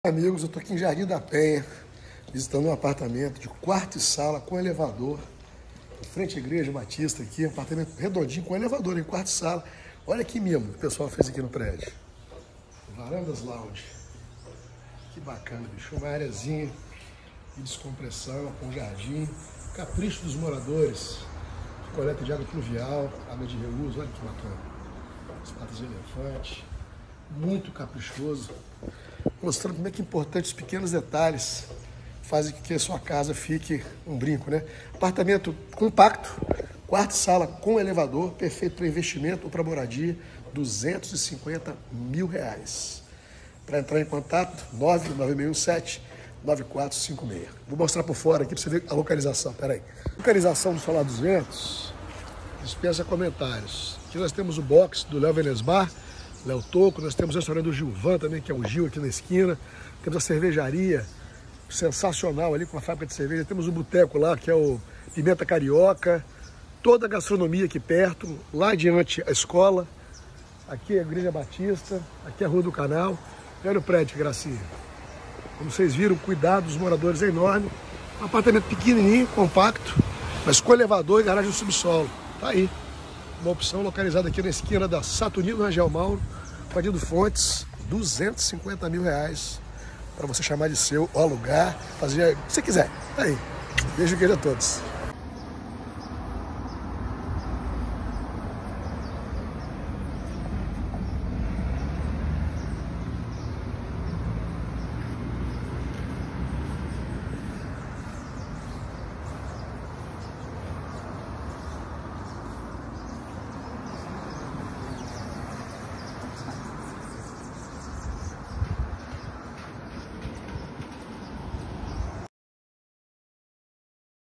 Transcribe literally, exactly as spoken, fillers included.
Amigos, eu estou aqui em Jardim da Penha, visitando um apartamento de quarto e sala com elevador, em frente à Igreja Batista aqui, um apartamento redondinho com elevador em quarto e sala. Olha que mimo que o pessoal fez aqui no prédio. Varandas lounge. Que bacana, bicho. Uma areazinha de descompressão com jardim. Capricho dos moradores. Coleta de água pluvial, água de reuso, olha que bacana. As patas de elefante. Muito caprichoso. Mostrando como é que é importante os pequenos detalhes fazem com que a sua casa fique um brinco, né? Apartamento compacto, quarto e sala com elevador, perfeito para investimento ou para moradia, duzentos e cinquenta mil reais. Para entrar em contato, nove nove seis um sete, nove quatro cinco seis. Vou mostrar por fora aqui para você ver a localização. Pera aí. Localização do Solar dos Ventos dispensa comentários. Aqui nós temos o box do Léo Venesbar, Léo Toco, nós temos o restaurante do Gilvan também, que é o Gil aqui na esquina. Temos a cervejaria sensacional ali com a fábrica de cerveja. Temos o boteco lá, que é o Pimenta Carioca. Toda a gastronomia aqui perto. Lá adiante a escola. Aqui é a Igreja Batista. Aqui é a Rua do Canal. E olha o prédio, que gracinha. Como vocês viram, o cuidado dos moradores é enorme. Um apartamento pequenininho, compacto, mas com elevador e garagem no subsolo. Tá aí. Uma opção localizada aqui na esquina da Saturnino Rangel Mauro, Padilha Fontes, duzentos e cinquenta mil reais para você chamar de seu, ou alugar, fazer o que você quiser. Tá aí. Beijo, queijo a todos.